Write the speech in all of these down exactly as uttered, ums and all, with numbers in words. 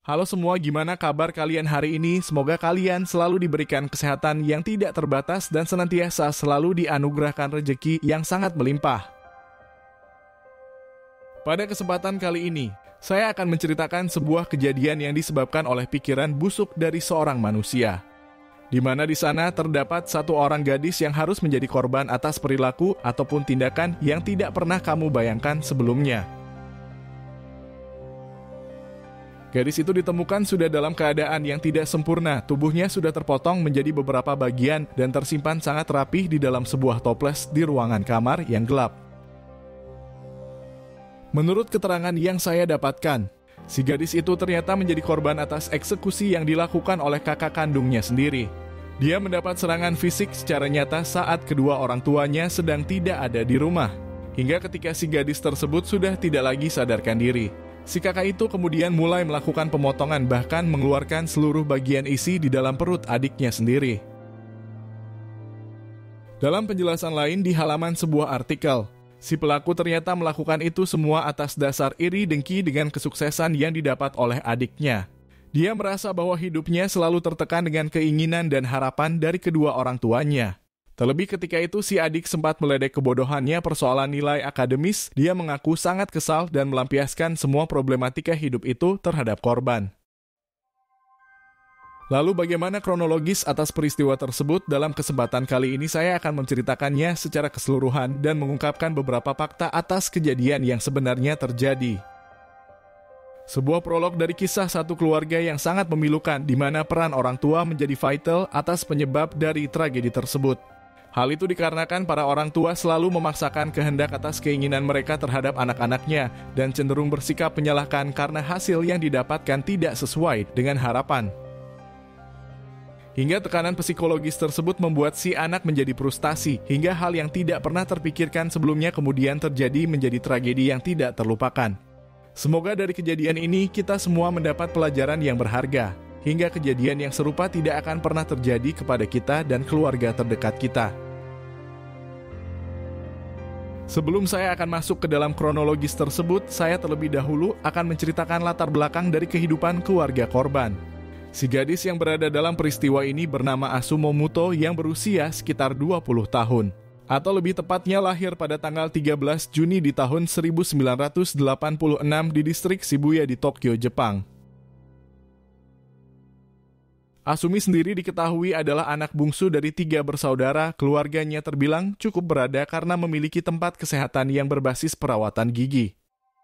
Halo semua, gimana kabar kalian hari ini? Semoga kalian selalu diberikan kesehatan yang tidak terbatas dan senantiasa selalu dianugerahkan rezeki yang sangat melimpah. Pada kesempatan kali ini, saya akan menceritakan sebuah kejadian yang disebabkan oleh pikiran busuk dari seorang manusia. Di mana di sana terdapat satu orang gadis yang harus menjadi korban atas perilaku ataupun tindakan yang tidak pernah kamu bayangkan sebelumnya. Gadis itu ditemukan sudah dalam keadaan yang tidak sempurna, tubuhnya sudah terpotong menjadi beberapa bagian dan tersimpan sangat rapih di dalam sebuah toples di ruangan kamar yang gelap. Menurut keterangan yang saya dapatkan, si gadis itu ternyata menjadi korban atas eksekusi yang dilakukan oleh kakak kandungnya sendiri. Dia mendapat serangan fisik secara nyata saat kedua orang tuanya sedang tidak ada di rumah, hingga ketika si gadis tersebut sudah tidak lagi sadarkan diri. Si kakak itu kemudian mulai melakukan pemotongan, bahkan mengeluarkan seluruh bagian isi di dalam perut adiknya sendiri. Dalam penjelasan lain di halaman sebuah artikel, si pelaku ternyata melakukan itu semua atas dasar iri dengki dengan kesuksesan yang didapat oleh adiknya. Dia merasa bahwa hidupnya selalu tertekan dengan keinginan dan harapan dari kedua orang tuanya. Terlebih ketika itu si adik sempat meledek kebodohannya persoalan nilai akademis, dia mengaku sangat kesal dan melampiaskan semua problematika hidup itu terhadap korban. Lalu bagaimana kronologis atas peristiwa tersebut? Dalam kesempatan kali ini saya akan menceritakannya secara keseluruhan dan mengungkapkan beberapa fakta atas kejadian yang sebenarnya terjadi. Sebuah prolog dari kisah satu keluarga yang sangat memilukan, di mana peran orang tua menjadi vital atas penyebab dari tragedi tersebut. Hal itu dikarenakan para orang tua selalu memaksakan kehendak atas keinginan mereka terhadap anak-anaknya dan cenderung bersikap menyalahkan karena hasil yang didapatkan tidak sesuai dengan harapan. Hingga tekanan psikologis tersebut membuat si anak menjadi frustasi, hingga hal yang tidak pernah terpikirkan sebelumnya kemudian terjadi menjadi tragedi yang tidak terlupakan. Semoga dari kejadian ini kita semua mendapat pelajaran yang berharga, hingga kejadian yang serupa tidak akan pernah terjadi kepada kita dan keluarga terdekat kita. Sebelum saya akan masuk ke dalam kronologis tersebut, saya terlebih dahulu akan menceritakan latar belakang dari kehidupan keluarga korban. Si gadis yang berada dalam peristiwa ini bernama Asumo Muto yang berusia sekitar dua puluh tahun. Atau lebih tepatnya lahir pada tanggal tiga belas Juni di tahun seribu sembilan ratus delapan puluh enam di distrik Shibuya di Tokyo, Jepang. Asumi sendiri diketahui adalah anak bungsu dari tiga bersaudara. Keluarganya terbilang cukup berada karena memiliki tempat kesehatan yang berbasis perawatan gigi.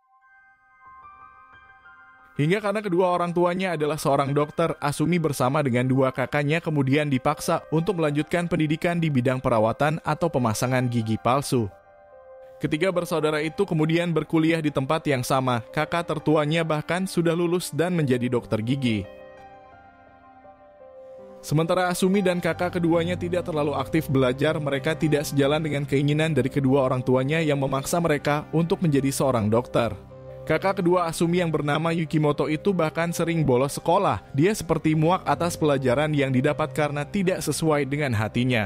Hingga karena kedua orang tuanya adalah seorang dokter, Asumi bersama dengan dua kakaknya kemudian dipaksa untuk melanjutkan pendidikan di bidang perawatan atau pemasangan gigi palsu. Ketiga bersaudara itu kemudian berkuliah di tempat yang sama. Kakak tertuanya bahkan sudah lulus dan menjadi dokter gigi. Sementara Asumi dan kakak keduanya tidak terlalu aktif belajar, mereka tidak sejalan dengan keinginan dari kedua orang tuanya yang memaksa mereka untuk menjadi seorang dokter. Kakak kedua Asumi yang bernama Yukimoto itu bahkan sering bolos sekolah. Dia seperti muak atas pelajaran yang didapat karena tidak sesuai dengan hatinya.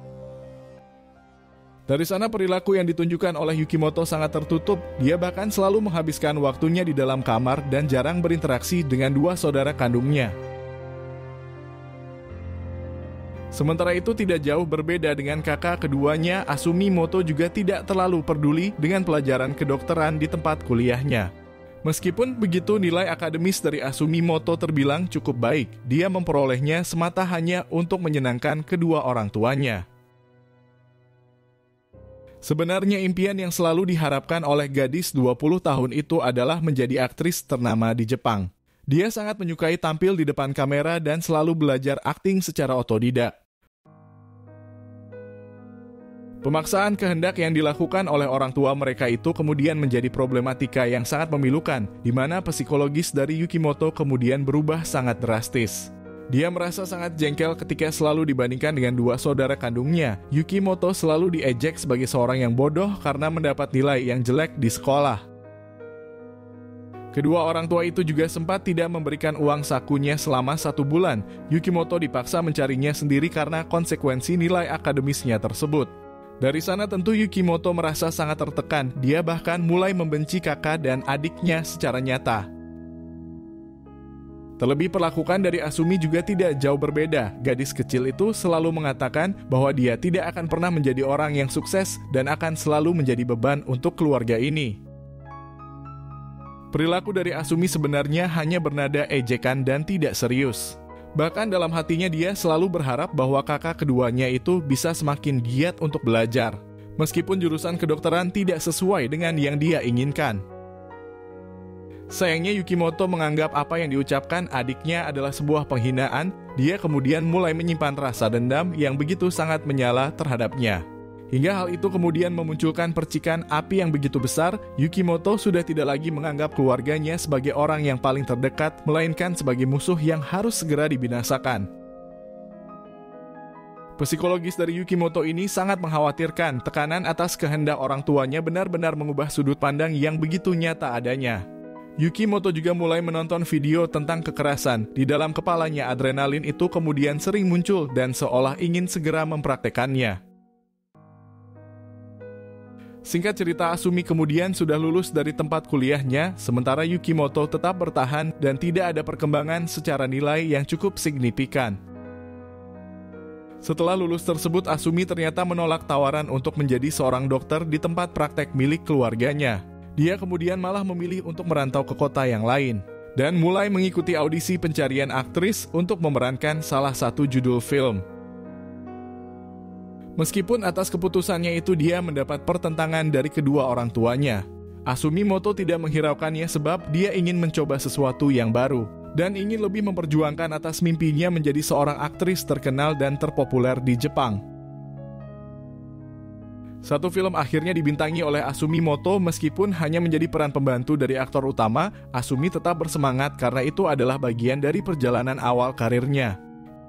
Dari sana perilaku yang ditunjukkan oleh Yukimoto sangat tertutup. Dia bahkan selalu menghabiskan waktunya di dalam kamar dan jarang berinteraksi dengan dua saudara kandungnya. Sementara itu tidak jauh berbeda dengan kakak keduanya, Asumi Moto juga tidak terlalu peduli dengan pelajaran kedokteran di tempat kuliahnya. Meskipun begitu, nilai akademis dari Asumi Moto terbilang cukup baik. Dia memperolehnya semata hanya untuk menyenangkan kedua orang tuanya. Sebenarnya impian yang selalu diharapkan oleh gadis dua puluh tahun itu adalah menjadi aktris ternama di Jepang. Dia sangat menyukai tampil di depan kamera dan selalu belajar akting secara otodidak. Pemaksaan kehendak yang dilakukan oleh orang tua mereka itu kemudian menjadi problematika yang sangat memilukan, di mana psikologis dari Yukimoto kemudian berubah sangat drastis. Dia merasa sangat jengkel ketika selalu dibandingkan dengan dua saudara kandungnya. Yukimoto selalu diejek sebagai seorang yang bodoh karena mendapat nilai yang jelek di sekolah. Kedua orang tua itu juga sempat tidak memberikan uang sakunya selama satu bulan. Yukimoto dipaksa mencarinya sendiri karena konsekuensi nilai akademisnya tersebut. Dari sana tentu Yukimoto merasa sangat tertekan. Dia bahkan mulai membenci kakak dan adiknya secara nyata. Terlebih perlakuan dari Asumi juga tidak jauh berbeda. Gadis kecil itu selalu mengatakan bahwa dia tidak akan pernah menjadi orang yang sukses dan akan selalu menjadi beban untuk keluarga ini. Perilaku dari Asumi sebenarnya hanya bernada ejekan dan tidak serius. Bahkan dalam hatinya dia selalu berharap bahwa kakak keduanya itu bisa semakin giat untuk belajar, meskipun jurusan kedokteran tidak sesuai dengan yang dia inginkan. Sayangnya Yukimoto menganggap apa yang diucapkan adiknya adalah sebuah penghinaan. Dia kemudian mulai menyimpan rasa dendam yang begitu sangat menyala terhadapnya. Hingga hal itu kemudian memunculkan percikan api yang begitu besar. Yukimoto sudah tidak lagi menganggap keluarganya sebagai orang yang paling terdekat, melainkan sebagai musuh yang harus segera dibinasakan. Psikologis dari Yukimoto ini sangat mengkhawatirkan. Tekanan atas kehendak orang tuanya benar-benar mengubah sudut pandang yang begitu nyata adanya. Yukimoto juga mulai menonton video tentang kekerasan. Di dalam kepalanya adrenalin itu kemudian sering muncul dan seolah ingin segera mempraktekannya. Singkat cerita, Asumi kemudian sudah lulus dari tempat kuliahnya, sementara Yukimoto tetap bertahan dan tidak ada perkembangan secara nilai yang cukup signifikan. Setelah lulus tersebut, Asumi ternyata menolak tawaran untuk menjadi seorang dokter di tempat praktek milik keluarganya. Dia kemudian malah memilih untuk merantau ke kota yang lain dan mulai mengikuti audisi pencarian aktris untuk memerankan salah satu judul film. Meskipun atas keputusannya itu dia mendapat pertentangan dari kedua orang tuanya, Asumi Moto tidak menghiraukannya sebab dia ingin mencoba sesuatu yang baru dan ingin lebih memperjuangkan atas mimpinya menjadi seorang aktris terkenal dan terpopuler di Jepang. Satu film akhirnya dibintangi oleh Asumi Moto. Meskipun hanya menjadi peran pembantu dari aktor utama, Asumi tetap bersemangat karena itu adalah bagian dari perjalanan awal karirnya.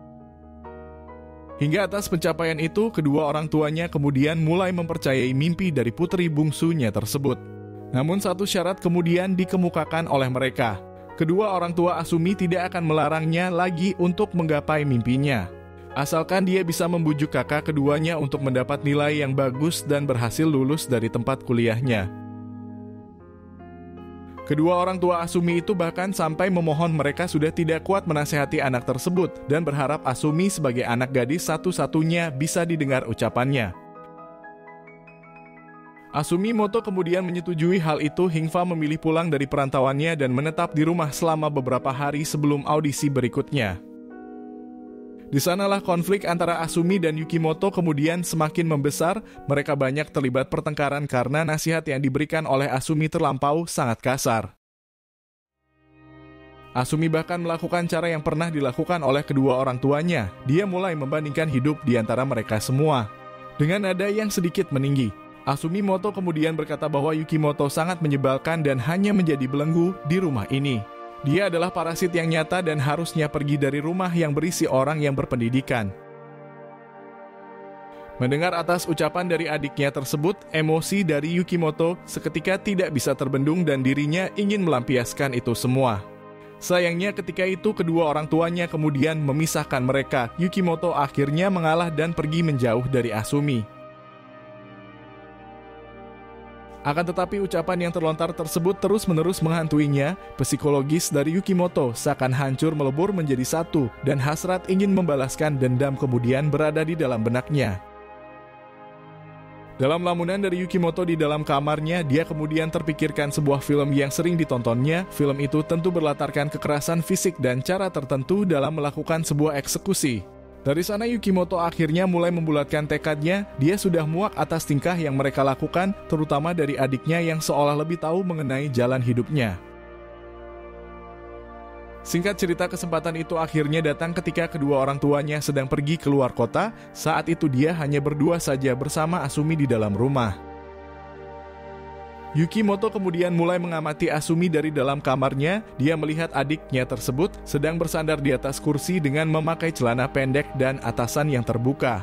Hingga atas pencapaian itu, kedua orang tuanya kemudian mulai mempercayai mimpi dari putri bungsunya tersebut. Namun satu syarat kemudian dikemukakan oleh mereka. Kedua orang tua Asumi tidak akan melarangnya lagi untuk menggapai mimpinya, asalkan dia bisa membujuk kakak keduanya untuk mendapat nilai yang bagus dan berhasil lulus dari tempat kuliahnya. Kedua orang tua Asumi itu bahkan sampai memohon mereka sudah tidak kuat menasehati anak tersebut dan berharap Asumi sebagai anak gadis satu-satunya bisa didengar ucapannya. Asumi Moto kemudian menyetujui hal itu hingga memilih pulang dari perantauannya dan menetap di rumah selama beberapa hari sebelum audisi berikutnya. Di sanalah konflik antara Asumi dan Yukimoto kemudian semakin membesar. Mereka banyak terlibat pertengkaran karena nasihat yang diberikan oleh Asumi terlampau sangat kasar. Asumi bahkan melakukan cara yang pernah dilakukan oleh kedua orang tuanya. Dia mulai membandingkan hidup di antara mereka semua. Dengan nada yang sedikit meninggi, Asumi Moto kemudian berkata bahwa Yukimoto sangat menyebalkan dan hanya menjadi belenggu di rumah ini. Dia adalah parasit yang nyata dan harusnya pergi dari rumah yang berisi orang yang berpendidikan. Mendengar atas ucapan dari adiknya tersebut, emosi dari Yukimoto seketika tidak bisa terbendung dan dirinya ingin melampiaskan itu semua. Sayangnya ketika itu kedua orang tuanya kemudian memisahkan mereka. Yukimoto akhirnya mengalah dan pergi menjauh dari Asumi. Akan tetapi ucapan yang terlontar tersebut terus-menerus menghantuinya. Psikologis dari Yukimoto seakan hancur melebur menjadi satu dan hasrat ingin membalaskan dendam kemudian berada di dalam benaknya. Dalam lamunan dari Yukimoto di dalam kamarnya, dia kemudian terpikirkan sebuah film yang sering ditontonnya. Film itu tentu berlatarkan kekerasan fisik dan cara tertentu dalam melakukan sebuah eksekusi. Dari sana Yukimoto akhirnya mulai membulatkan tekadnya. Dia sudah muak atas tingkah yang mereka lakukan, terutama dari adiknya yang seolah lebih tahu mengenai jalan hidupnya. Singkat cerita, kesempatan itu akhirnya datang ketika kedua orang tuanya sedang pergi keluar kota. Saat itu dia hanya berdua saja bersama Asumi di dalam rumah. Yukimoto kemudian mulai mengamati Asumi dari dalam kamarnya. Dia melihat adiknya tersebut sedang bersandar di atas kursi dengan memakai celana pendek dan atasan yang terbuka.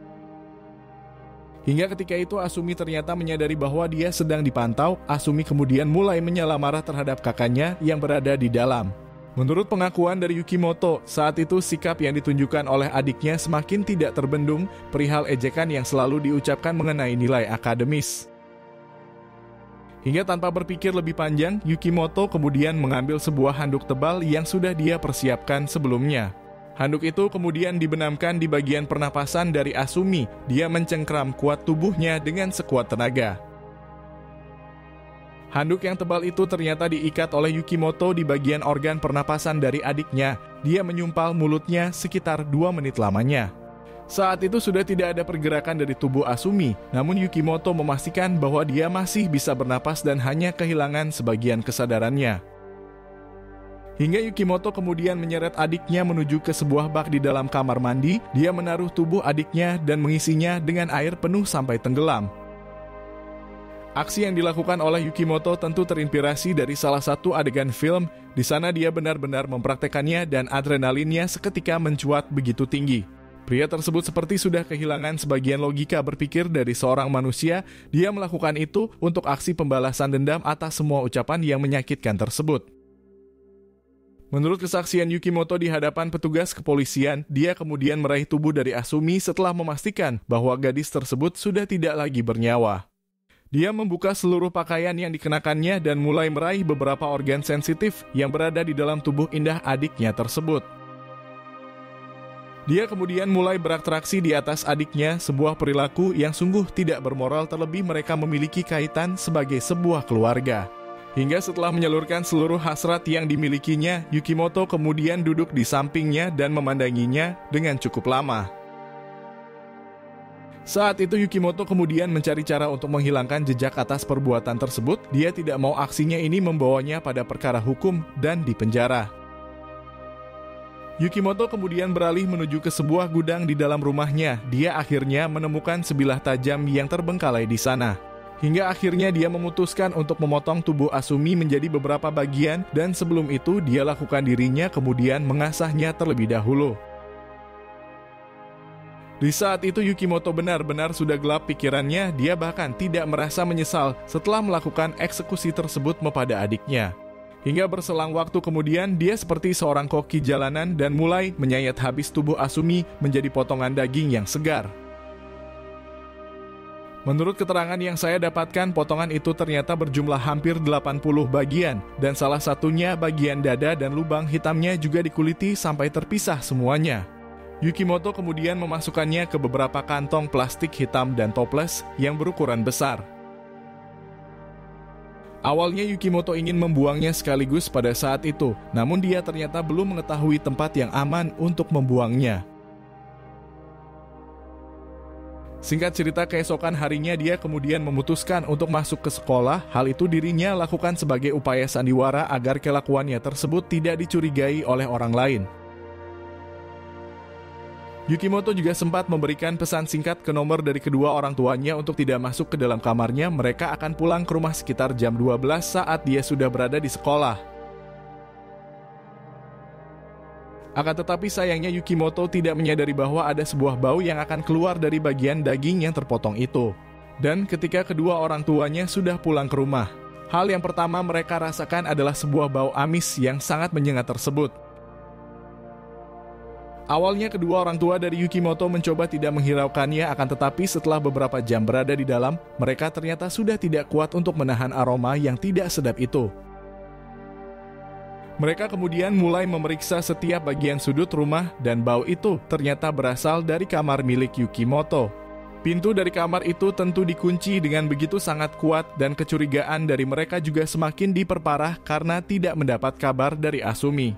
Hingga ketika itu Asumi ternyata menyadari bahwa dia sedang dipantau. Asumi kemudian mulai menyala marah terhadap kakaknya yang berada di dalam. Menurut pengakuan dari Yukimoto, saat itu sikap yang ditunjukkan oleh adiknya semakin tidak terbendung perihal ejekan yang selalu diucapkan mengenai nilai akademis. Hingga tanpa berpikir lebih panjang, Yukimoto kemudian mengambil sebuah handuk tebal yang sudah dia persiapkan sebelumnya. Handuk itu kemudian dibenamkan di bagian pernapasan dari Asumi. Dia mencengkram kuat tubuhnya dengan sekuat tenaga. Handuk yang tebal itu ternyata diikat oleh Yukimoto di bagian organ pernapasan dari adiknya. Dia menyumpal mulutnya sekitar dua menit lamanya. Saat itu sudah tidak ada pergerakan dari tubuh Asumi, namun Yukimoto memastikan bahwa dia masih bisa bernapas dan hanya kehilangan sebagian kesadarannya. Hingga Yukimoto kemudian menyeret adiknya menuju ke sebuah bak di dalam kamar mandi. Dia menaruh tubuh adiknya dan mengisinya dengan air penuh sampai tenggelam. Aksi yang dilakukan oleh Yukimoto tentu terinspirasi dari salah satu adegan film. Di sana dia benar-benar mempraktekannya dan adrenalinnya seketika mencuat begitu tinggi. Pria tersebut seperti sudah kehilangan sebagian logika berpikir dari seorang manusia. Dia melakukan itu untuk aksi pembalasan dendam atas semua ucapan yang menyakitkan tersebut. Menurut kesaksian Yukimoto di hadapan petugas kepolisian, dia kemudian meraih tubuh dari Asumi setelah memastikan bahwa gadis tersebut sudah tidak lagi bernyawa. Dia membuka seluruh pakaian yang dikenakannya dan mulai meraih beberapa organ sensitif yang berada di dalam tubuh indah adiknya tersebut. Dia kemudian mulai beratraksi di atas adiknya, sebuah perilaku yang sungguh tidak bermoral terlebih mereka memiliki kaitan sebagai sebuah keluarga. Hingga setelah menyalurkan seluruh hasrat yang dimilikinya, Yukimoto kemudian duduk di sampingnya dan memandanginya dengan cukup lama. Saat itu Yukimoto kemudian mencari cara untuk menghilangkan jejak atas perbuatan tersebut. Dia tidak mau aksinya ini membawanya pada perkara hukum dan dipenjara. Yukimoto kemudian beralih menuju ke sebuah gudang di dalam rumahnya. Dia akhirnya menemukan sebilah tajam yang terbengkalai di sana. Hingga akhirnya dia memutuskan untuk memotong tubuh Asumi menjadi beberapa bagian dan sebelum itu dia lakukan dirinya kemudian mengasahnya terlebih dahulu. Di saat itu Yukimoto benar-benar sudah gelap pikirannya, dia bahkan tidak merasa menyesal setelah melakukan eksekusi tersebut kepada adiknya. Hingga berselang waktu kemudian, dia seperti seorang koki jalanan dan mulai menyayat habis tubuh Asumi menjadi potongan daging yang segar. Menurut keterangan yang saya dapatkan, potongan itu ternyata berjumlah hampir delapan puluh bagian, dan salah satunya bagian dada dan lubang hitamnya juga dikuliti sampai terpisah semuanya. Yukimoto kemudian memasukkannya ke beberapa kantong plastik hitam dan toples yang berukuran besar. Awalnya Yukimoto ingin membuangnya sekaligus pada saat itu, namun dia ternyata belum mengetahui tempat yang aman untuk membuangnya. Singkat cerita, keesokan harinya dia kemudian memutuskan untuk masuk ke sekolah. Hal itu dirinya lakukan sebagai upaya sandiwara agar kelakuannya tersebut tidak dicurigai oleh orang lain. Yukimoto juga sempat memberikan pesan singkat ke nomor dari kedua orang tuanya untuk tidak masuk ke dalam kamarnya. Mereka akan pulang ke rumah sekitar jam dua belas saat dia sudah berada di sekolah. Akan tetapi sayangnya Yukimoto tidak menyadari bahwa ada sebuah bau yang akan keluar dari bagian daging yang terpotong itu. Dan ketika kedua orang tuanya sudah pulang ke rumah, hal yang pertama mereka rasakan adalah sebuah bau amis yang sangat menyengat tersebut. Awalnya kedua orang tua dari Yukimoto mencoba tidak menghiraukannya, akan tetapi setelah beberapa jam berada di dalam, mereka ternyata sudah tidak kuat untuk menahan aroma yang tidak sedap itu. Mereka kemudian mulai memeriksa setiap bagian sudut rumah dan bau itu ternyata berasal dari kamar milik Yukimoto. Pintu dari kamar itu tentu dikunci dengan begitu sangat kuat dan kecurigaan dari mereka juga semakin diperparah karena tidak mendapat kabar dari Asumi.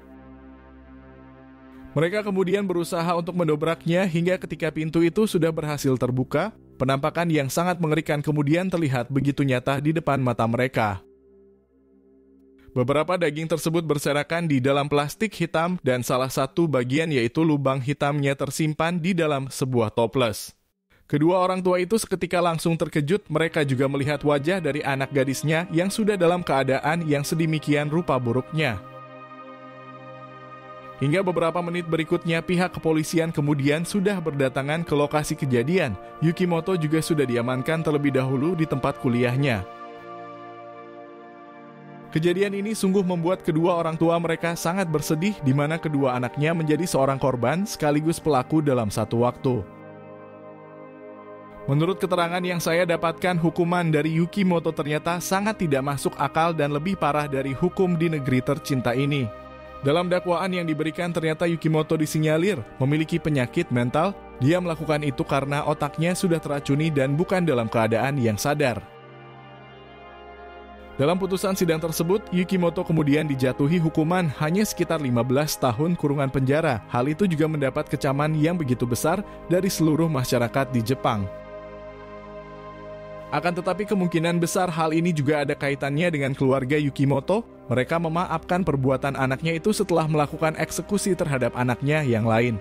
Mereka kemudian berusaha untuk mendobraknya hingga ketika pintu itu sudah berhasil terbuka, penampakan yang sangat mengerikan kemudian terlihat begitu nyata di depan mata mereka. Beberapa daging tersebut berserakan di dalam plastik hitam dan salah satu bagian yaitu lubang hitamnya tersimpan di dalam sebuah toples. Kedua orang tua itu seketika langsung terkejut, mereka juga melihat wajah dari anak gadisnya yang sudah dalam keadaan yang sedemikian rupa buruknya. Hingga beberapa menit berikutnya pihak kepolisian kemudian sudah berdatangan ke lokasi kejadian. Yukimoto juga sudah diamankan terlebih dahulu di tempat kuliahnya. Kejadian ini sungguh membuat kedua orang tua mereka sangat bersedih, di mana kedua anaknya menjadi seorang korban sekaligus pelaku dalam satu waktu. Menurut keterangan yang saya dapatkan, hukuman dari Yukimoto ternyata sangat tidak masuk akal dan lebih parah dari hukum di negeri tercinta ini. Dalam dakwaan yang diberikan, ternyata Yukimoto disinyalir memiliki penyakit mental. Dia melakukan itu karena otaknya sudah teracuni dan bukan dalam keadaan yang sadar. Dalam putusan sidang tersebut, Yukimoto kemudian dijatuhi hukuman hanya sekitar lima belas tahun kurungan penjara. Hal itu juga mendapat kecaman yang begitu besar dari seluruh masyarakat di Jepang. Akan tetapi kemungkinan besar hal ini juga ada kaitannya dengan keluarga Yukimoto. Mereka memaafkan perbuatan anaknya itu setelah melakukan eksekusi terhadap anaknya yang lain.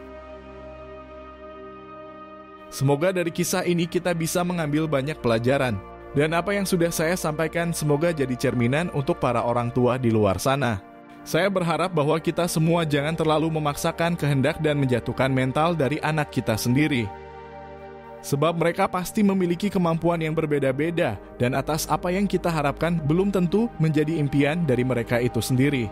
Semoga dari kisah ini kita bisa mengambil banyak pelajaran. Dan apa yang sudah saya sampaikan semoga jadi cerminan untuk para orang tua di luar sana. Saya berharap bahwa kita semua jangan terlalu memaksakan kehendak dan menjatuhkan mental dari anak kita sendiri. Sebab mereka pasti memiliki kemampuan yang berbeda-beda, dan atas apa yang kita harapkan belum tentu menjadi impian dari mereka itu sendiri.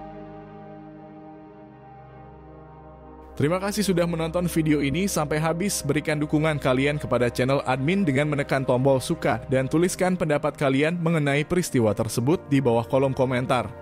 Terima kasih sudah menonton video ini sampai habis. Berikan dukungan kalian kepada channel admin dengan menekan tombol suka dan tuliskan pendapat kalian mengenai peristiwa tersebut di bawah kolom komentar.